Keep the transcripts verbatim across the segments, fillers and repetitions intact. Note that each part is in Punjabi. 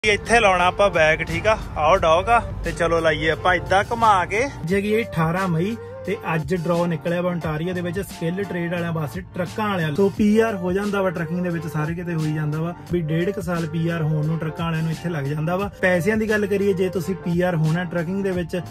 ਇੱਥੇ ਲਾਉਣਾ ਆਪਾਂ ਬੈਗ। ਠੀਕ ਆ, ਆਓ ਡੌਗ ਆ ਤੇ ਚਲੋ ਲਾਈਏ ਆਪਾਂ ਇਦਾਂ ਘੁਮਾ ਕੇ। ਜੇ ਅਠਾਰਾਂ ਮਈ ਤੇ ਅੱਜ ਡਰਾਅ ਨਿਕਲਿਆ ਵਾ ontario ਦੇ ਵਿੱਚ ਸਕਿੱਲ ਟ੍ਰੇਡ ਵਾਲਿਆਂ ਵਾਸਤੇ, ਟਰੱਕਾਂ ਵਾਲਿਆਂ ਤੋਂ ਪੀਆਰ ਹੋ ਜਾਂਦਾ ਵਾ। ਟਰੱਕਿੰਗ ਦੇ ਵਿੱਚ ਸਾਰੇ ਕਿਤੇ ਹੋਈ ਜਾਂਦਾ ਵਾ ਵੀ ਡੇਢ ਕੁ ਸਾਲ ਪੀਆਰ ਹੋਣ ਨੂੰ ਟਰੱਕਾਂ ਵਾਲਿਆਂ ਨੂੰ ਇੱਥੇ ਲੱਗ ਜਾਂਦਾ ਵਾ। ਪੈਸਿਆਂ ਦੀ ਗੱਲ ਕਰੀਏ, ਜੇ ਤੁਸੀਂ ਪੀਆਰ ਹੋਣਾ ਟਰੱਕਿੰਗ ਦੇ ਵਿੱਚ,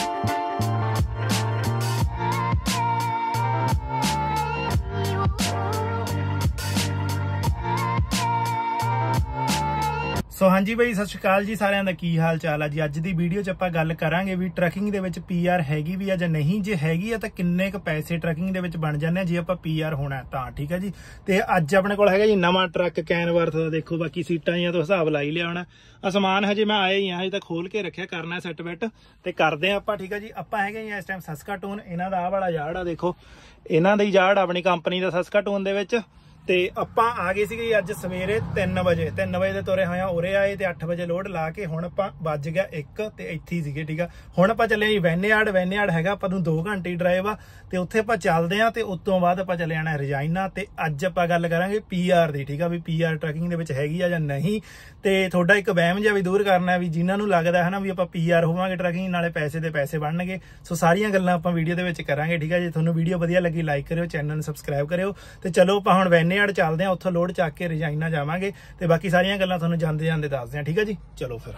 ਸੋ ਹਾਂਜੀ ਬਾਈ, ਸਤਿ ਸ਼੍ਰੀ ਅਕਾਲ ਜੀ ਸਾਰਿਆਂ ਦਾ। ਕੀ ਹਾਲ ਚਾਲ ਆ ਜੀ। ਅੱਜ ਦੀ ਵੀਡੀਓ 'ਚ ਆਪਾਂ ਗੱਲ ਕਰਾਂਗੇ ਵੀ ਟਰੱਕਿੰਗ ਦੇ ਵਿੱਚ ਪੀਆਰ ਹੈਗੀ ਵੀ ਆ ਜਾਂ ਨਹੀਂ। ਜੇ ਹੈਗੀ ਆ ਤਾਂ ਕਿੰਨੇ ਕੁ ਪੈਸੇ ਟਰੱਕਿੰਗ ਦੇ ਵਿੱਚ ਬਣ ਜਾਂਦੇ ਆ ਜੇ ਆਪਾਂ ਪੀਆਰ ਹੋਣਾ ਤਾਂ। ਠੀਕ ਆ ਜੀ। ਤੇ ਅੱਜ ਆਪਣੇ ਕੋਲ ਹੈਗਾ ਜੀ ਨਵਾਂ ਟਰੱਕ ਕੈਨਵਰਥ ਦਾ। ਦੇਖੋ ਬਾਕੀ ਸੀਟਾਂ ਜਾਂ ਤੋਂ ਹਿਸਾਬ ਲਾਈ ਲਿਆ ਹੋਣਾ। ਅਸਮਾਨ ਹਜੇ ਮੈਂ ਆਇਆ ਹੀ ਆ, ਹਜੇ ਤਾਂ ਖੋਲ ਕੇ ਰੱਖਿਆ, ਕਰਨਾ ਸੈੱਟ ਬੈਟ ਤੇ ਕਰਦੇ ਆ ਆਪਾਂ। ਠੀਕ ਆ ਜੀ। ਆਪਾਂ ਹੈਗੇ ਜੀ ਇਸ ਟਾਈਮ ਸਸਕਾਟੂਨ। ਇਹਨਾਂ ਦਾ ਆਹ ਵਾਲਾ ਯਾਰਡ ਆ, ਦੇਖੋ ਇਹਨਾਂ ਦਾ ਹੀ ਯਾਰਡ ਆਪਣੀ ਕੰਪਨੀ ਦਾ ਸਸਕਾਟੂਨ ਦੇ ਵਿੱਚ। ਤੇ ਆਪਾਂ ਆ ਗਏ ਸੀਗੇ ਅੱਜ ਸਵੇਰੇ ਤਿੰਨ ਵਜੇ ਤਿੰਨ ਵਜੇ ਦੇ ਤੁਰੇ ਹੋਏ ਆ, ਉਰੇ ਆਏ ਤੇ ਅੱਠ ਵਜੇ ਲੋਡ ਲਾ ਕੇ ਹੁਣ ਆਪਾਂ ਵੱਜ ਗਿਆ ਇੱਕ ਤੇ ਇੱਥੇ ਹੀ ਸੀਗੇ। ਠੀਕ ਆ, ਹੁਣ ਆਪਾਂ ਚੱਲੇ ਜੀ ਵੈਨਯਾਰਡ। ਵੈਨਯਾਰਡ ਹੈਗਾ ਆਪਾਂ ਨੂੰ ਦੋ ਘੰਟੇ ਡਰਾਈਵ ਆ ਤੇ ਉੱਥੇ ਆਪਾਂ ਚੱਲਦੇ ਆ ਤੇ ਉਸ ਤੋਂ ਬਾਅਦ ਆਪਾਂ ਚੱਲੇ ਜਾਣਾ ਰਜਾਈਨਾ। ਤੇ ਅੱਜ ਆਪਾਂ ਗੱਲ ਕਰਾਂਗੇ ਪੀਆਰ ਦੀ। ਠੀਕ ਆ, ਵੀ ਪੀਆਰ ਟਰੱਕਿੰਗ ਦੇ ਵਿੱਚ ਹੈਗੀ ਆ ਜਾਂ ਨਹੀਂ। ਤੇ ਤੁਹਾਡਾ ਇੱਕ ਵਹਿਮ ਜਿਹਾ ਵੀ ਦੂਰ ਕਰਨਾ ਵੀ ਜਿਨ੍ਹਾਂ ਨੂੰ ਲੱਗਦਾ ਹੈ ਨਾ ਵੀ ਆਪਾਂ ਪੀਆਰ ਹੋਵਾਂਗੇ ਟਰੱਕਿੰਗ ਨਾਲੇ ਪੈਸੇ ਦੇ ਪੈਸੇ ਬਣਨਗੇ। ਸੋ ਸਾਰੀਆਂ ਗੱਲਾਂ ਆਪਾਂ ਵੀਡੀਓ ਦੇ ਵਿੱਚ ਕਰਾਂਗੇ। ਠੀਕ ਆ, ਜੇ ਤੁਹਾਨੂੰ ਵੀਡੀਓ ਵਧੀਆ ਲੱਗੀ ਲਾਈਕ ਕਰਿਓ, ਚੈਨਲ ਨੂੰ ਸਬਸਕ੍ਰਾਈਬ ਕਰਿਓ। ਤੇ ਚਲੋ ਆਪਾਂ ਹੁਣ ਵੈਨਯਾਰਡ ਚੱਲਦੇ ਆ, ਉੱਥੋਂ ਲੋਡ ਚੱਕ ਕੇ ਰਜਾਈਨਾ ਜਾਵਾਂਗੇ ਤੇ ਬਾਕੀ ਸਾਰੀਆਂ ਗੱਲਾਂ ਤੁਹਾਨੂੰ ਜਾਂਦੇ ਜਾਂਦੇ ਦੱਸਦੇ ਆ। ਠੀਕ ਆ ਜੀ, ਚਲੋ ਫਿਰ।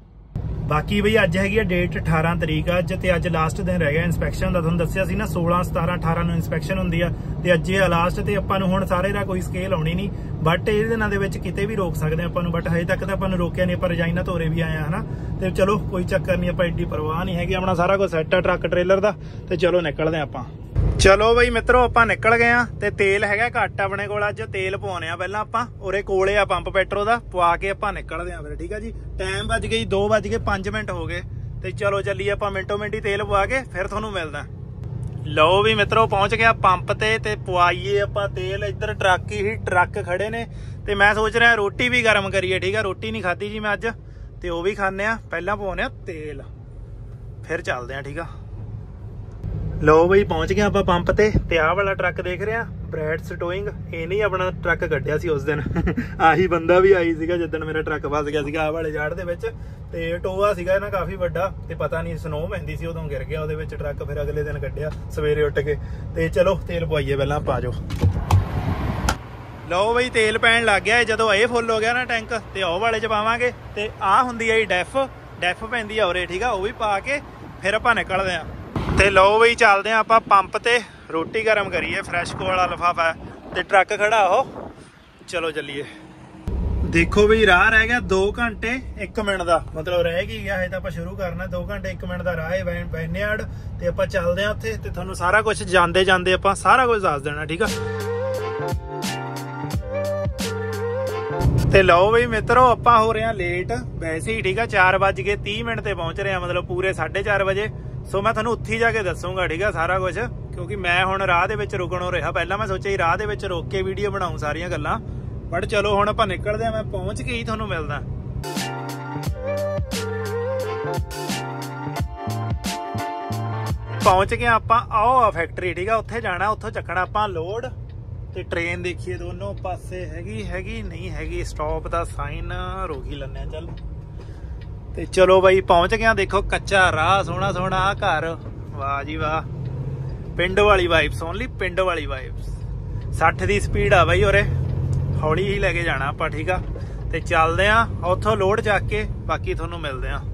ਬਾਕੀ ਬਈ ਅੱਜ ਹੈਗੀ ਆ ਡੇਟ ਅਠਾਰਾਂ ਤਰੀਕ ਅੱਜ, ਤੇ ਅੱਜ ਲਾਸਟ ਦਿਨ ਰਹਿ ਗਿਆ ਇੰਸਪੈਕਸ਼ਨ ਦਾ। ਤੁਹਾਨੂੰ ਦੱਸਿਆ ਸੀ ਨਾ ਸੋਲਾਂ ਸਤਾਰਾਂ ਅਠਾਰਾਂ ਨੂੰ ਇੰਸਪੈਕਸ਼ਨ ਹੁੰਦੀ ਆ ਤੇ ਅੱਜ ਇਹ ਲਾਸਟ। ਤੇ ਆਪਾਂ ਨੂੰ ਹੁਣ ਸਾਰੇ ਦਾ ਕੋਈ ਸਕੇਲ ਆਉਣੀ ਨਹੀਂ, ਬਟ ਇਹ ਦਿਨਾਂ ਦੇ ਵਿੱਚ ਕਿਤੇ ਵੀ ਰੋਕ ਸਕਦੇ ਆਪਾਂ ਨੂੰ। ਬਟ ਹਜੇ ਤੱਕ ਤਾਂ ਆਪਾਂ ਨੂੰ ਰੋਕਿਆ ਨਹੀਂ, ਆਪਾਂ ਰਜਾਈਨਾ ਤੋਰੇ ਵੀ ਆਏ ਆ ਹਨਾ। ਤੇ ਚਲੋ ਕੋਈ ਚੱਕਰ ਨਹੀਂ, ਆਪਾਂ ਐਡੀ ਪਰਵਾਹ ਨਹੀਂ ਹੈਗੀ। ਆਪਣਾ ਸਾਰਾ ਕੁਝ ਸੈੱਟ ਆ ਟਰੱਕ ਟ੍ਰੇਲਰ ਦਾ। ਤੇ ਚਲੋ ਨਿਕਲਦੇ ਆਪਾਂ। ਚਲੋ ਬਈ ਮਿੱਤਰੋ, ਆਪਾਂ ਨਿਕਲ ਗਏ ਆ ਤੇ ਤੇਲ ਹੈਗਾ ਘੱਟ ਆਪਣੇ ਕੋਲ। ਅੱਜ ਤੇਲ ਪਵਾਉਣੇ ਆ ਪਹਿਲਾਂ ਆਪਾਂ। ਉਰੇ ਕੋਲੇ ਆ ਪੰਪ ਪੈਟਰੋ ਦਾ, ਪਵਾ ਕੇ ਆਪਾਂ ਨਿਕਲਦੇ ਆ ਫਿਰ। ਠੀਕ ਆ ਜੀ। ਟਾਈਮ ਵੱਜ ਗਈ ਦੋ ਵੱਜ ਕੇ ਪੰਜ ਮਿੰਟ ਹੋ ਗਏ ਤੇ ਚਲੋ ਚੱਲੀਏ ਆਪਾਂ ਮਿੰਟੋ ਮਿੰਟ ਹੀ ਤੇਲ ਪਵਾ ਕੇ ਫਿਰ ਤੁਹਾਨੂੰ ਮਿਲਦਾ। ਲਓ ਵੀ ਮਿੱਤਰੋ, ਪਹੁੰਚ ਗਿਆ ਪੰਪ ਤੇ ਤੇ ਪਵਾਈਏ ਆਪਾਂ ਤੇਲ। ਇੱਧਰ ਟਰੱਕ ਹੀ ਟਰੱਕ ਖੜੇ ਨੇ ਤੇ ਮੈਂ ਸੋਚ ਰਿਹਾ ਰੋਟੀ ਵੀ ਗਰਮ ਕਰੀਏ। ਠੀਕ ਆ, ਰੋਟੀ ਨਹੀਂ ਖਾਧੀ ਜੀ ਮੈਂ ਅੱਜ ਤੇ ਉਹ ਵੀ ਖਾਣੇ ਆ। ਪਹਿਲਾਂ ਪਵਾਉਣੇ ਆ ਤੇਲ ਫਿਰ ਚੱਲਦੇ ਆ। ਠੀਕ ਆ, ਲਓ ਬਈ ਪਹੁੰਚ ਗਏ ਆਪਾਂ ਪੰਪ ਤੇ। ਤੇ ਆਹ ਵਾਲਾ ਟਰੱਕ ਦੇਖ ਰਿਹਾ ਬ੍ਰੈਡ ਸਟੋਇੰਗ, ਇਹ ਨਹੀਂ ਆਪਣਾ ਟਰੱਕ ਕੱਢਿਆ ਸੀ ਉਸ ਦਿਨ। ਆਹੀ ਬੰਦਾ ਵੀ ਆਈ ਸੀਗਾ ਜਿੱਦਣ ਮੇਰਾ ਟਰੱਕ ਫਸ ਗਿਆ ਸੀਗਾ ਆਹ ਵਾਲੇ ਜਾੜ ਦੇ ਵਿੱਚ। ਤੇ ਟੋਆ ਸੀਗਾ ਨਾ ਕਾਫੀ ਵੱਡਾ ਤੇ ਪਤਾ ਨਹੀਂ ਸਨੋ ਪੈਂਦੀ ਸੀ ਉਦੋਂ ਗਿਰ ਗਿਆ ਉਹਦੇ ਵਿੱਚ ਟਰੱਕ। ਫਿਰ ਅਗਲੇ ਦਿਨ ਕੱਢਿਆ ਸਵੇਰੇ ਉੱਠ ਕੇ। ਤੇ ਚਲੋ ਤੇਲ ਪਵਾਈਏ ਪਹਿਲਾਂ ਆਪਾਂ। ਜਾਓ। ਲਓ ਬਈ ਤੇਲ ਪੈਣ ਲੱਗ ਗਿਆ। ਜਦੋਂ ਇਹ ਫੁੱਲ ਹੋ ਗਿਆ ਨਾ ਟੈਂਕ ਤੇ ਉਹ ਵਾਲੇ ਚ ਪਾਵਾਂਗੇ। ਤੇ ਆਹ ਹੁੰਦੀ ਆ ਜੀ ਡੈਫ ਡੈਫ ਪੈਂਦੀ ਆ ਉਰੇ। ਠੀਕ ਆ, ਉਹ ਵੀ ਪਾ ਕੇ ਫਿਰ ਆਪਾਂ ਨਿਕਲਦੇ ਆ। ਤੇ ਲਓ ਬਈ ਚੱਲਦੇ ਆ ਆਪਾਂ ਪੰਪ ਤੇ, ਰੋਟੀ ਗਰਮ ਕਰੀਏ। ਫਰੈਸ਼ਕੋ ਵਾਲਾ ਲਿਫਾਫਾ ਤੇ ਟਰੱਕ ਖੜਾ ਉਹ। ਚਲੋ ਚੱਲੀਏ। ਦੇਖੋ ਬਈ ਰਾਹ ਰਹਿ ਗਿਆ ਦੋ ਘੰਟੇ ਇੱਕ ਮਿੰਟ ਦਾ, ਮਤਲਬ ਰਹਿ ਕੀ ਗਿਆ। ਹਜੇ ਤਾਂ ਆਪਾਂ ਸ਼ੁਰੂ ਕਰਨਾ। ਦੋ ਘੰਟੇ ਇੱਕ ਮਿੰਟ ਦਾ ਰਾਹ ਹੈ ਵੈਨਯਾਰਡ ਤੇ ਆਪਾਂ ਚੱਲਦੇ ਆ ਉੱਥੇ ਤੇ ਤੁਹਾਨੂੰ ਸਾਰਾ ਕੁਝ ਜਾਂਦੇ ਜਾਂਦੇ ਆਪਾਂ ਸਾਰਾ ਕੁਝ ਦੱਸ ਦੇਣਾ। ਠੀਕ ਆ, ਤੇ ਲਓ ਬਈ ਮਿੱਤਰੋ, ਆਪਾਂ ਹੋ ਰਹੇ ਆ ਲੇਟ ਵੈਸੇ ਹੀ। ਠੀਕ ਆ, ਚਾਰ ਵੱਜ ਕੇ ਤੀਹ ਮਿੰਟ ਤੇ ਪਹੁੰਚ ਰਹੇ ਆ, ਮਤਲਬ ਪੂਰੇ ਸਾਢੇ ਚਾਰ ਵਜੇ। ਸੋ ਮੈਂ ਤੁਹਾਨੂੰ ਉੱਥੇ ਜਾ ਕੇ ਦੱਸੂਗਾ। ਠੀਕ ਆ, ਸਾਰਾ ਕੁਝ, ਕਿਉਂਕਿ ਮੈਂ ਹੁਣ ਰਾਹ ਦੇ ਵਿੱਚ ਰੁਕਣੋਂ ਰਿਹਾ। ਪਹਿਲਾਂ ਮੈਂ ਸੋਚਿਆ ਰਾਹ ਦੇ ਵਿੱਚ ਰੋਕ ਕੇ ਵੀਡੀਓ ਬਣਾਉਂ ਸਾਰੀਆਂ ਗੱਲਾਂ, ਬਟ ਚਲੋ ਹੁਣ ਆਪਾਂ ਨਿਕਲਦੇ ਆ। ਮੈਂ ਪਹੁੰਚ ਕੇ ਹੀ ਤੁਹਾਨੂੰ ਮਿਲਦਾ। ਪਹੁੰਚ ਗਏ ਆਪਾਂ। ਆਓ ਆ ਫੈਕਟਰੀ। ਠੀਕ ਆ, ਉੱਥੇ ਜਾਣਾ, ਉੱਥੋਂ ਚੱਕਣਾ ਆਪਾਂ ਲੋਡ। ਤੇ ਟ੍ਰੇਨ ਦੇਖੀਏ ਦੋਨੋਂ ਪਾਸੇ ਹੈਗੀ ਹੈਗੀ ਨਹੀਂ ਹੈਗੀ। ਸਟਾਪ ਦਾ ਸਾਈਨ ਰੋਕ ਹੀ ਲੈਂਦੇ ਆ। ਚੱਲ ਤੇ ਚਲੋ ਬਾਈ ਪਹੁੰਚ ਗਿਆ। ਦੇਖੋ ਕੱਚਾ ਰਾਹ, ਸੋਹਣਾ ਸੋਹਣਾ ਘਰ, ਵਾਹ ਜੀ ਵਾਹ। ਪਿੰਡ ਵਾਲੀ ਵਾਈਬਸ, ਓਨਲੀ ਪਿੰਡ ਵਾਲੀ ਵਾਈਬਸ। ਸੱਠ ਦੀ ਸਪੀਡ ਆ ਬਾਈ ਉਰੇ, ਹੌਲੀ ਹੀ ਲੈ ਕੇ ਜਾਣਾ ਆਪਾਂ। ਠੀਕ ਆ, ਤੇ ਚੱਲਦੇ ਆ ਉੱਥੋਂ ਲੋਡ ਚੱਕ ਕੇ ਬਾਕੀ ਤੁਹਾਨੂੰ ਮਿਲਦੇ ਆ।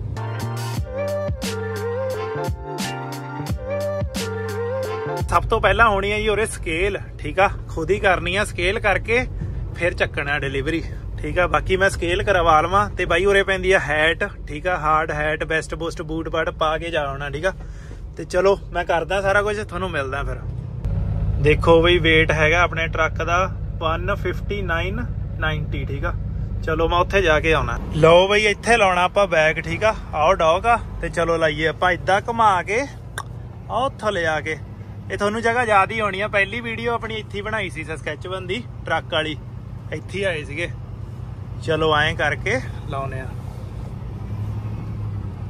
ਸਭ ਤੋਂ ਪਹਿਲਾਂ ਹੋਣੀ ਆ ਜੀ ਉਰੇ ਸਕੇਲ। ਠੀਕ ਆ, ਖੁਦ ਹੀ ਕਰਨੀ ਆ ਸਕੇਲ ਕਰਕੇ ਫਿਰ ਚੱਕਣਾ ਡਿਲੀਵਰੀ। ਠੀਕ ਆ, ਬਾਕੀ ਮੈਂ ਸਕੇਲ ਕਰਵਾ ਲਵਾਂ। ਤੇ ਬਾਈ ਉਰੇ ਪੈਂਦੀ ਆ ਹੈਟ। ਠੀਕ ਆ, ਹਾਰਡ ਹੈਟ, ਬੈਸਟ ਬੂਸਟ ਬੂਟ ਬਾਟ ਪਾ ਕੇ ਜਾਣਾ। ਠੀਕ ਆ, ਤੇ ਚਲੋ ਮੈਂ ਕਰਦਾ ਸਾਰਾ ਕੁਝ, ਤੁਹਾਨੂੰ ਮਿਲਦਾ ਫਿਰ। ਦੇਖੋ ਬਈ ਵੇਟ ਹੈਗਾ ਆਪਣੇ ਟਰੱਕ ਦਾ ਇੱਕ ਸੌ ਉਨੱਤੀ ਨੱਬੇ। ਠੀਕ ਆ, ਚਲੋ ਮੈਂ ਉੱਥੇ ਜਾ ਕੇ ਆਉਣਾ। ਲਓ ਬਈ ਇੱਥੇ ਲਾਉਣਾ ਆਪਾਂ ਬੈਗ। ਠੀਕ ਆ, ਆਓ ਡੌਗ ਆ ਤੇ ਚਲੋ ਲਾਈਏ ਆਪਾਂ ਇਦਾਂ ਘੁਮਾ ਕੇ ਆਓ ਉੱਥੋਂ ਲਿਆ ਕੇ। ਇਹ ਤੁਹਾਨੂੰ ਜਗ੍ਹਾ ਯਾਦ ਹੀ ਹੋਣੀ ਆ, ਪਹਿਲੀ ਵੀਡੀਓ ਆਪਣੀ ਇੱਥੇ ਬਣਾਈ ਸੀ ਸਸਕੈਚਵਨ ਦੀ, ਟਰੱਕ ਵਾਲੀ। ਇੱਥੇ ਆਏ ਸੀਗੇ। ਚਲੋ ਐਂ ਕਰਕੇ ਲਾਉਨੇ ਆ।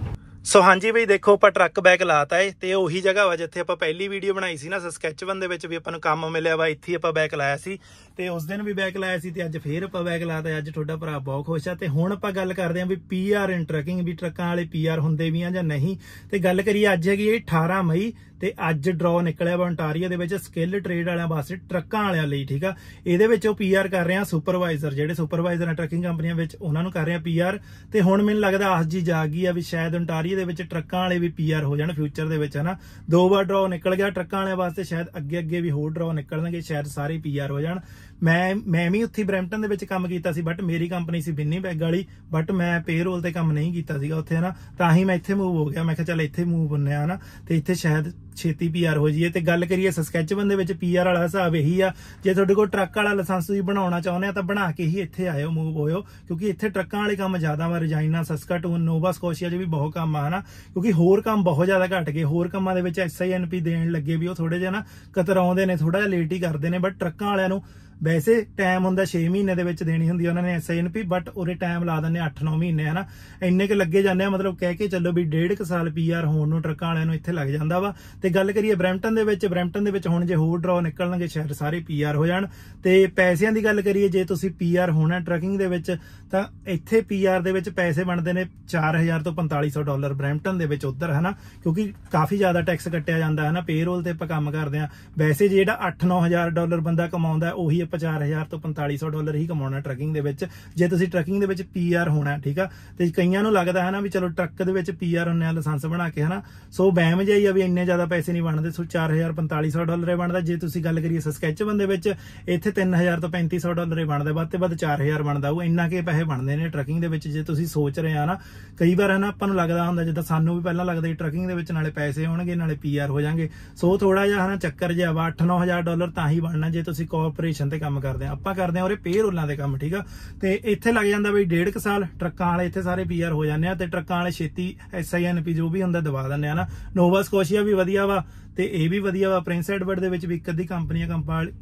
ਸੋ ਹਾਂਜੀ ਬਈ ਦੇਖੋ ਆਪਾਂ ਟਰੱਕ ਬੈਕ ਲਾਤਾ ਏ ਤੇ ਉਹੀ ਜਗ੍ਹਾ ਵਾ ਜਿੱਥੇ ਆਪਾਂ ਪਹਿਲੀ ਵੀਡੀਓ ਬਣਾਈ ਸੀ ਨਾ ਸਸਕੈਚਵਨ ਦੇ ਵਿੱਚ ਵੀ ਆਪਾਂ ਨੂੰ ਕੰਮ ਮਿਲਿਆ ਵਾ, ਇੱਥੇ ਆਪਾਂ ਬੈਕ ਲਾਇਆ ਸੀ ਤੇ ਉਸ ਦਿਨ ਵੀ ਬੈਕ ਲਾਇਆ ਸੀ ਤੇ ਅੱਜ ਫੇਰ ਆਪਾਂ ਬੈਕ ਲਾਤਾ। ਅੱਜ ਤੁਹਾਡਾ ਭਰਾ ਬਹੁਤ ਖੁਸ਼ ਆ ਤੇ ਹੁਣ ਆਪਾਂ ਗੱਲ ਕਰਦੇ ਆਂ ਵੀ ਪੀ ਆਰ ਇਨ ਟਰੱਕਿੰਗ, ਵੀ ਟਰੱਕਾਂ ਵਾਲੇ ਪੀ ਆਰ ਹੁੰਦੇ ਵੀ ਆ ਜਾਂ ਨਹੀਂ। ਤੇ ਗੱਲ ਕਰੀਏ ਅੱਜ ਹੈਗੀ ਇਹ ਅਠਾਰਾਂ ਮਈ ਤੇ ਅੱਜ ਡਰਾਅ ਨਿਕਲਿਆ ਵਾ ਓਨਟਾਰੀਓ ਦੇ ਵਿੱਚ ਸਕਿੱਲ ਟ੍ਰੇਡ ਵਾਲਿਆਂ ਵਾਸਤੇ, ਟਰੱਕਾਂ ਵਾਲਿਆਂ ਲਈ, ਠੀਕ ਆ। ਇਹਦੇ ਵਿੱਚ ਉਹ ਪੀ ਆਰ ਕਰ ਰਹੇ ਆ ਸੁਪਰਵਾਈਜ਼ਰ, ਜਿਹੜੇ ਸੁਪਰਵਾਈਜ਼ਰ ਆ ਟਰੱਕਿੰਗ ਕੰਪਨੀਆਂ ਵਿੱਚ ਉਹਨਾਂ ਨੂੰ ਕਰ ਰਹੇ ਆ ਪੀ ਆਰ। ਤੇ ਹੁਣ ਮੈਨੂੰ ਲੱਗਦਾ ਆਸ ਜੀ ਜਾਗ ਗਈ ਆ ਵੀ ਸ਼ਾਇਦ ਓਨਟਾਰੀਓ ਦੇ ਵਿੱਚ ਟਰੱਕਾਂ ਵਾਲੇ ਵੀ ਪੀ ਆਰ ਹੋ ਜਾਣ ਫਿਊਚਰ ਦੇ ਵਿੱਚ, ਹਨਾ। ਦੋ ਵਾਰ ਡਰਾਅ ਨਿਕਲ ਗਿਆ ਟਰੱਕਾਂ ਵਾਲਿਆਂ ਵਾਸਤੇ, ਸ਼ਾਇਦ ਅੱਗੇ ਅੱਗੇ ਵੀ ਹੋਰ ਡਰਾਅ ਨਿਕਲਣਗੇ, ਸ਼ਾਇਦ ਸਾਰੇ ਪੀ ਆਰ ਹੋ ਜਾਣ। ਮੈਂ ਮੈਂ ਵੀ ਉੱਥੇ ਬਰੈਂਪਟਨ ਦੇ ਵਿੱਚ ਕੰਮ ਕੀਤਾ ਸੀ, ਬਟ ਮੇਰੀ ਕੰਪਨੀ ਸੀ ਵਿਨੀਪੈਗ ਵਾਲੀ, ਬਟ ਮੈਂ ਪੇਰੋਲ ਤੇ ਕੰਮ ਨਹੀਂ ਕੀਤਾ ਸੀਗਾ ਉੱਥੇ, ਹਨਾ। ਤਾਂ ਹੀ ਮੈਂ ਇੱਥੇ ਮੂਵ ਹੋ ਗਿਆ, ਮੈਂ ਕਿਹਾ ਚੱਲ ਇੱਥੇ ਮੂਵ ਹੁੰਨੇ ਆ, ਹਨਾ, ਤੇ ਇੱਥੇ ਸ਼ਾਇਦ ਛੇਤੀ ਪੀ ਆਰ ਹੋ ਜਾਈਏ। ਤੇ ਗੱਲ ਕਰੀਏ ਸਸਕੈਚਵਨ ਦੇ ਵਿੱਚ ਪੀ ਆਰ ਵਾਲਾ ਹਿਸਾਬ ਇਹੀ ਆ, ਜੇ ਤੁਹਾਡੇ ਕੋਲ ਟਰੱਕ ਵਾਲਾ ਲਾਇਸੈਂਸ ਤੁਸੀਂ ਬਣਾਉਣਾ ਚਾਹੁੰਦੇ ਆ ਤਾਂ ਬਣਾ ਕੇ ਹੀ ਇੱਥੇ ਆਇਓ, ਮੂਵ ਹੋਇਓ, ਕਿਉਂਕਿ ਇੱਥੇ ਟਰੱਕਾਂ ਵਾਲੇ ਕੰਮ ਜ਼ਿਆਦਾ ਵਾ। ਰਜਾਈਨਾ, ਸਸਕਾਟੂਨ, ਨੋਵਾ ਸਕੋਸ਼ੀਆ 'ਚ ਵੀ ਬਹੁਤ ਕੰਮ ਆ, ਹਨਾ, ਕਿਉਂਕਿ ਹੋਰ ਕੰਮ ਬਹੁਤ ਜ਼ਿਆਦਾ ਘੱਟ ਗਏ। ਹੋਰ ਕੰਮਾਂ ਦੇ ਵਿੱਚ ਐਸ ਆਈ ਐਨ ਪੀ ਦੇਣ ਲੱਗੇ ਵੀ ਉਹ ਥੋੜੇ ਜਿਹਾ ਨਾ ਕਤਰਾਉਂਦੇ ਨੇ, ਥੋੜਾ ਜਿਹਾ ਲੇਟ ਹੀ ਕਰਦੇ ਨੇ, ਬਟ ਟਰੱਕਾਂ ਵਾਲਿਆਂ ਨੂੰ ਵੈਸੇ ਟਾਈਮ ਹੁੰਦਾ ਛੇ ਮਹੀਨੇ ਦੇ ਵਿੱਚ ਦੇਣੀ ਹੁੰਦੀ ਉਹਨਾਂ ਨੇ S I N P, but ਉਹਦੇ ਟਾਈਮ ਲਾ ਦਿੰਦੇ ਅੱਠ ਨੌ ਮਹੀਨੇ, ਹਨਾ। ਇੰਨੇ ਕੁ ਲੱਗੇ ਜਾਂਦੇ ਆ, ਮਤਲਬ ਕਹਿ ਕੇ ਚੱਲੋ ਵੀ ਡੇਢ ਕੁ ਸਾਲ ਪੀ ਆਰ ਹੋਣ ਨੂੰ ਟਰੱਕਾਂ ਵਾਲਿਆਂ ਨੂੰ ਇੱਥੇ ਲੱਗ ਜਾਂਦਾ ਵਾ। ਤੇ ਗੱਲ ਕਰੀਏ ਬਰੈਂਪਟਨ ਦੇ ਵਿੱਚ, ਬਰੈਂਪਟਨ ਦੇ ਵਿੱਚ ਹੁਣ ਜੇ ਹੋਰ ਡਰਾਅ ਨਿਕਲਣਗੇ ਸ਼ਾਇਦ ਸਾਰੇ ਪੀ ਆਰ ਹੋ ਜਾਣ। ਤੇ ਪੈਸਿਆਂ ਦੀ ਗੱਲ ਕਰੀਏ, ਜੇ ਤੁਸੀਂ ਪੀ ਆਰ ਹੋਣਾ ਟਰੱਕਿੰਗ ਦੇ ਵਿੱਚ ਤਾਂ ਇੱਥੇ ਪੀ ਆਰ ਦੇ ਵਿੱਚ ਪੈਸੇ ਬਣਦੇ ਨੇ ਚਾਰ ਹਜ਼ਾਰ ਤੋਂ ਪੰਤਾਲੀ ਸੌ ਡਾਲਰ ਬਰੈਂਪਟਨ ਦੇ ਵਿੱਚ ਉੱਧਰ, ਹਨਾ, ਕਿਉਂਕਿ ਕਾਫੀ ਜ਼ਿਆਦਾ ਟੈਕਸ ਕੱਟਿਆ ਜਾਂਦਾ, ਹਨਾ। ਪੇਰੋਲ ਤੇ ਆਪਾਂ ਕੰਮ ਕਰਦੇ ਆ, ਵੈਸੇ ਜਿਹੜਾ ਅੱਠ ਨੌ ਹਜ਼ਾਰ ਡਾਲਰ ਬੰਦਾ ਕਮਾਉਂਦਾ ਉਹੀ ਆਪਾਂ ਚਾਰ ਹਜ਼ਾਰ ਤੋਂ ਪੰਤਾਲੀ ਸੌ ਡਾਲਰ ਹੀ ਕਮਾਉਣਾ ਟਰੱਕਿੰਗ ਦੇ ਵਿੱਚ, ਜੇ ਤੁਸੀਂ ਟਰੱਕਿੰਗ ਦੇ ਵਿੱਚ ਪੀ ਆਰ ਹੋਣਾ, ਠੀਕ ਆ। ਤੇ ਕਈਆਂ ਨੂੰ ਲੱਗਦਾ ਹੈ ਨਾ ਵੀ ਚਲੋ ਟਰੱਕ ਦੇ ਵਿੱਚ ਪੀ ਆਰ ਹੁੰਨੇ ਆ ਲਾਇਸੈਂਸ ਬਣਾ ਕੇ, ਹਨਾ, ਸੋ ਬਹਿਮ ਜਾਈ ਆ ਵੀ ਇੰਨੇ ਜ਼ਿਆਦਾ ਪੈਸੇ ਨਹੀਂ ਬਣਦੇ, ਸੋ ਚਾਰ ਹਜ਼ਾਰ ਪੰਤਾਲੀ ਸੌ ਡਾਲਰ ਹੀ ਬਣਦਾ। ਜੇ ਤੁਸੀਂ ਗੱਲ ਕਰੀਏ ਸਸਕੈਚਵਨ ਦੇ ਵਿੱਚ, ਇੱਥੇ ਤਿੰਨ ਹਜ਼ਾਰ ਤੋਂ ਪੈਂਤੀ ਸੌ ਡਾਲਰ ਹੀ ਬਣਦਾ, ਵੱਧ ਤੇ ਵੱਧ ਚਾਰ ਹਜ਼ਾਰ ਬਣਦਾ, ਉਹ ਇੰਨਾ ਕੇ ਪੈਸੇ ਬਣਦੇ ਨੇ ਟਰੱਕਿੰਗ ਦੇ ਵਿੱਚ। ਜੇ ਤੁਸੀਂ ਸੋਚ ਰਹੇ ਆ ਨਾ, ਕਈ ਵਾਰ ਹੈ ਨਾ ਆਪਾਂ ਨੂੰ ਲੱਗਦਾ ਹੁੰਦਾ, ਜਿੱਦਾਂ ਸਾਨੂੰ ਵੀ ਪਹਿਲਾਂ ਲੱਗਦਾ ਟਰੱਕਿੰਗ ਦੇ ਵਿੱਚ ਨਾਲੇ ਪੈਸੇ ਹੋਣਗੇ ਨਾਲੇ ਪੀ ਆਰ ਹੋ ਜਾਣਗੇ, ਸੋ ਥੋੜਾ ਜਿਹਾ ਹਨਾ ਚੱਕਰ ਜਿਹਾ ਵਾ। ਅੱਠ ਨੌ ਹਜ਼ਾਰ ਡਾਲਰ ਤਾਂ ਹੀ ਬਣਨਾ ਜੇ ਤੁਸੀਂ ਕੋਆਪਰੇਸ਼ਨ ਤੇ ਕੰਮ ਕਰਦੇ ਆ, ਆਪਾਂ ਕਰਦੇ ਆ ਉਹਦੇ ਪੇ ਰੋਲਾਂ ਦੇ ਕੰਮ, ਠੀਕ ਆ। ਤੇ ਇੱਥੇ ਲੱਗ ਜਾਂਦਾ ਬਈ ਡੇਢ ਕੁ ਸਾਲ, ਟਰੱਕਾਂ ਵਾਲੇ ਇੱਥੇ ਸਾਰੇ ਪੀ ਆਰ ਹੋ ਜਾਂਦੇ ਆ। ਤੇ ਟਰੱਕਾਂ ਵਾਲੇ ਛੇਤੀ ਐਸ ਆਈ ਐਨ ਪੀ ਜੋ ਵੀ ਹੁੰਦਾ ਦਵਾ ਦਿੰਦੇ ਆ ਨਾ। ਨੋਵਾ ਸਕੋਸ਼ੀਆ ਵੀ ਵਧੀਆ ਵਾ ਤੇ ਇਹ ਵੀ ਵਧੀਆ ਵਾ। ਪ੍ਰਿੰਸ ਐਡਵਰਡ ਦੇ ਵਿੱਚ ਵੀ ਇੱਕ ਅੱਧੀ ਕੰਪਨੀ ਆ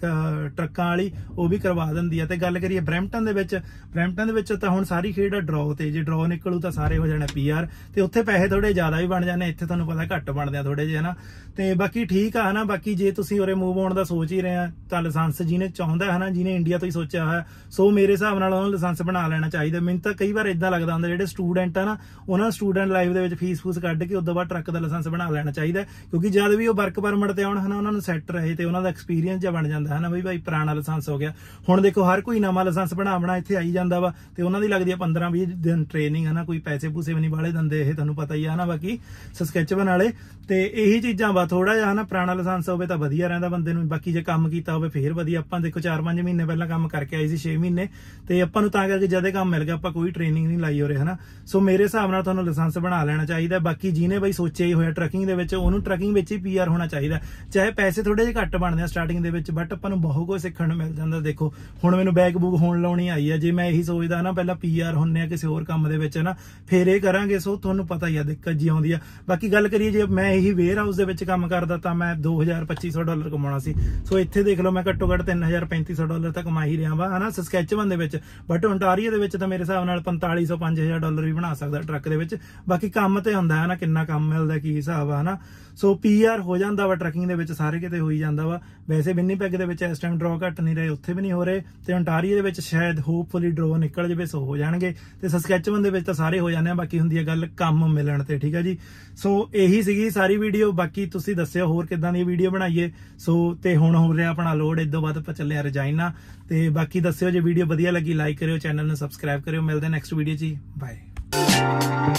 ਟਰੱਕਾਂ ਵਾਲੀ, ਉਹ ਵੀ ਕਰਵਾ ਦਿੰਦੀ ਆ। ਤੇ ਗੱਲ ਕਰੀਏ ਬਰੈਂਪਟਨ ਦੇ ਵਿੱਚ, ਬਰੈਂਪਟਨ ਦੇ ਵਿੱਚ ਤਾਂ ਹੁਣ ਸਾਰੀ ਖੇਡ ਡਰਾਅ ਤੇ, ਜੇ ਡਰਾਅ ਨਿਕਲੂ ਤਾਂ ਸਾਰੇ ਹੋ ਜਾਣੇ ਪੀ ਆਰ, ਤੇ ਉੱਥੇ ਪੈਸੇ ਥੋੜੇ ਜ਼ਿਆਦਾ ਵੀ ਬਣ ਜਾਂਦੇ, ਇੱਥੇ ਤੁਹਾਨੂੰ ਪਤਾ ਘੱਟ ਬਣਦੇ ਆ ਥੋੜੇ ਜਿਹੇ, ਹਨਾ। ਤੇ ਬਾਕੀ ਠੀਕ ਆ, ਹਨਾ। ਬਾਕੀ ਜੇ ਤੁਸੀਂ ਉਰੇ ਮੂਵ ਆਉਣ ਦਾ ਸੋਚ ਹੀ ਰਹੇ ਆ ਤਾਂ ਲਾਇਸੈਂਸ ਜਿਹਨੇ ਚਾਹੁੰਦਾ, ਹਨਾ, ਜਿਹਨੇ ਇੰਡੀਆ ਤੋਂ ਹੀ ਸੋਚਿਆ ਹੋਇਆ, ਸੋ ਮੇਰੇ ਹਿਸਾਬ ਨਾਲ ਉਹਨੂੰ ਲਾਇਸੈਂਸ ਬਣਾ ਲੈਣਾ ਚਾਹੀਦਾ। ਮੈਨੂੰ ਤਾਂ ਕਈ ਵਾਰ ਇਦਾਂ ਲੱਗਦਾ ਹੁੰਦਾ ਜਿਹੜੇ ਸਟੂਡੈਂਟ ਆ ਨਾ, ਉਹਨਾਂ ਨੂੰ ਸਟੂਡੈਂਟ ਲਾਈਫ ਦੇ ਵਿੱਚ ਫੀਸ ਫੂਸ ਕੱਢ ਕੇ ਉਦੋਂ ਬਾਅਦ ਟਰੱਕ ਦਾ ਲਾਇਸੈਂਸ ਬਣਾ ਲੈਣਾ ਚਾਹੀਦਾ, ਕਿਉਂਕਿ ਜਦ ਵੀ ਉਹ ਵਰਕ ਪਰਮਿਟ ਤੇ ਆਉਣ, ਹਨਾ, ਉਹਨਾਂ ਨੂੰ ਸੈੱਟ ਰਹੇ ਤੇ ਉਹਨਾਂ ਦਾ ਐਕਸਪੀਰੀਅੰਸ ਜਿਹਾ ਬਣ ਜਾਂਦਾ, ਹਨਾ, ਬਈ ਭਾਈ ਪੁਰਾਣਾ ਲਾਇਸੈਂਸ ਹੋ ਗਿਆ। ਹੁਣ ਦੇਖੋ ਹਰ ਕੋਈ ਨਵਾਂ ਲਾਇਸੈਂਸ ਬਣਾ ਬਣਾ ਇੱਥੇ ਆਈ ਜਾਂਦਾ ਵਾ, ਤੇ ਉਹਨਾਂ ਦੀ ਲੱਗਦੀ ਆ ਪੰਦਰਾਂ ਵੀਹ ਦਿਨ ਟ੍ਰੇਨਿੰਗ, ਹਨਾ। ਕੋਈ ਪੈਸੇ ਪੂਸੇ ਵੀ ਨਹੀਂ ਵਾਲੇ ਦਿੰਦੇ, ਇਹ ਤੁਹਾਨੂੰ ਪਤਾ ਹੀ ਆ, ਹਨਾ। ਬਾਕੀ ਸਸਕੈਚਵਨ ਵਾਲੇ ਤੇ ਇਹੀ ਚੀਜ਼ਾਂ ਵਾ, ਥੋੜਾ ਜਿਹਾ ਹਨਾ ਪੁਰਾਣਾ ਲਾਇਸੈਂਸ ਹੋਵੇ ਤਾਂ ਵਧੀਆ ਰਹਿੰਦਾ ਬੰਦੇ ਨੂੰ। ਬਾਕੀ ਜੇ ਕੰਮ ਕੀਤਾ ਹੋਵੇ ਫੇਰ ਵਧੀਆ। ਆਪਾਂ ਦੇਖੋ ਚਾਰ ਪੰਜ ਮਹੀਨੇ ਪਹਿਲਾਂ ਕੰਮ ਕਰਕੇ ਆਏ ਸੀ, ਛੇ ਮਹੀਨੇ, ਤੇ ਆਪਾਂ ਨੂੰ ਤਾਂ ਕਰਕੇ ਜਦੇ ਕੰਮ ਮਿਲ ਗਿਆ, ਆਪਾਂ ਕੋਈ ਟ੍ਰੇਨਿੰਗ ਨਹੀਂ ਲਾਈ ਹੋ ਰਹੇ, ਹਨਾ। ਸੋ ਮੇਰੇ ਹਿਸਾਬ ਨਾਲ ਤੁਹਾਨੂੰ ਲਾਇਸੈਂਸ ਬਣਾ ਲੈਣਾ ਚਾਹੀਦਾ। ਬਾਕੀ ਜਿਹਨੇ ਬਈ ਸੋਚਿਆ ਹੀ ਹੋਇਆ ਟਰੱਕਿੰਗ ਦੇ ਵਿੱਚ, ਉਹਨੂੰ ਟਰੱਕਿੰਗ ਵਿੱਚ ਹੀ ਪੀ ਆਰ ਹੋਣਾ ਚਾਹੀਦਾ। ਚਾਹੇ ਪੈਸੇ ਥੋੜੇ ਜਿਹੇ ਘੱਟ ਬਣਦੇ ਆ ਸਟਾਰਟਿੰਗ ਦੇ ਵਿੱਚ, ਬਟ ਆਪਾਂ ਨੂੰ ਬਹੁਤ ਕੁਝ ਸਿੱਖਣ ਨੂੰ ਮਿਲ ਜਾਂਦਾ। ਦੇਖੋ ਹੁਣ ਮੈਨੂੰ ਬੈਕ ਬੂਕ ਹੋਣ ਲਾਉਣੀ ਆਈ ਆ, ਜੇ ਮੈਂ ਇਹੀ ਸੋਚਦਾ ਨਾ ਪਹਿਲਾਂ ਪੀ ਆਰ ਹੁੰਨੇ ਆ ਕਿਸੇ ਹੋਰ ਕੰਮ ਦੇ ਵਿੱਚ, ਨਾ, ਫੇਰ ਇਹ ਕਰਾਂਗੇ, ਸੋ ਤੁਹਾਨੂੰ ਪਤਾ ਹੀ ਆ ਦਿੱਕਤ ਜੀ ਆਉਂਦੀ ਆ। ਬਾਕੀ ਗੱਲ ਕਰੀਏ ਜੇ ਮੈਂ ਇਹੀ ਵੇਅਰ ਹਾਊਸ ਦੇ ਵਿੱਚ ਕੰਮ ਕਰਦਾ ਤਾਂ ਮੈਂ ਦੋ ਹਜ਼ਾਰ ਪੱਚੀ ਸੌ ਡਾਲਰ ਕਮਾਉਣਾ ਸੀ, ਸੋ ਇੱਥੇ ਦੇਖ ਲਓ ਮੈਂ ਘੱਟੋ ਘੱਟ ਤਿੰਨ ਹਜ਼ਾਰ ਪੈਂਤੀ ਸੌ ਡਾਲਰ ਤੱਕ ਕਮਾ ਹੀ ਰਿਹਾ ਵਾ, ਹਨਾ, ਸਸਕੈਚਵਨ ਦੇ ਵਿੱਚ। ਬਟ ਓਨਟਾਰੀਓ ਦੇ ਵਿੱਚ ਤਾਂ ਮੇਰੇ ਹਿਸਾਬ ਨਾਲ ਪੰਤਾਲੀ ਸੌ ਪੰਜ ਹਜ਼ਾਰ ਡਾਲਰ ਵੀ ਬਣਾ ਸਕਦਾ ਟਰੱਕ ਦੇ ਵਿੱਚ। ਬਾਕੀ ਕੰਮ ਤੇ ਹੁੰਦਾ ਹੈ ਨਾ, ਕਿੰਨਾ ਕੰਮ ਮਿਲਦਾ, ਕੀ ਹਿਸਾਬ ਆ, ਹਨਾ। ਸੋ ਪੀ ਆਰ ਹੋ ਜਾਂਦਾ ਵਾ ਟਰੱਕਿੰਗ ਦੇ ਵਿੱਚ, ਸਾਰੇ ਕਿਤੇ ਹੋਈ ਜਾਂਦਾ ਵਾ। ਵੈਸੇ ਵਿਨੀਪੈਗ ਦੇ ਵਿੱਚ ਇਸ ਟਾਈਮ ਡਰਾਅ ਘੱਟ ਨਹੀਂ ਰਹੇ, ਉੱਥੇ ਵੀ ਨਹੀਂ ਹੋ ਰਹੇ, ਤੇ ਓਨਟਾਰੀਓ ਦੇ ਵਿੱਚ ਸ਼ਾਇਦ ਹੋਪਫੁਲੀ ਡਰਾਅ ਨਿਕਲ ਜਾਵੇ, ਸੋ ਹੋ ਜਾਣਗੇ। ਤੇ ਸਸਕੈਚਵਨ ਦੇ ਵਿੱਚ ਤਾਂ ਸਾਰੇ ਹੋ ਜਾਂਦੇ ਆ, ਬਾਕੀ ਹੁੰਦੀ ਹੈ ਗੱਲ ਕੰਮ ਮਿਲਣ ਤੇ, ਠੀਕ ਹੈ ਜੀ। ਸੋ ਇਹੀ ਸੀਗੀ ਸਾਰੀ ਵੀਡੀਓ। ਬਾਕੀ ਤੁਸੀਂ ਦੱਸਿਓ ਹੋਰ ਕਿੱਦਾਂ ਦੀ ਵੀਡੀਓ ਬਣਾਈਏ। ਸੋ ਤੇ ਹੁਣ ਹੋ ਰਿਹਾ ਆਪਣਾ ਲੋਡ, ਇਦੋਂ ਬਾਅਦ ਆਪਾਂ ਚੱਲੇ ਆ ਰਜਾਈਨਾ। ਤੇ ਬਾਕੀ ਦੱਸਿਓ ਜੇ ਵੀਡੀਓ ਵਧੀਆ ਲੱਗੀ, ਲਾਈਕ ਕਰਿਓ, ਚੈਨਲ ਨੂੰ ਸਬਸਕ੍ਰਾਈਬ ਕਰਿਓ। ਮਿਲਦੇ ਨੈਕਸਟ ਵੀਡੀਓ 'ਚ, ਬਾਏ।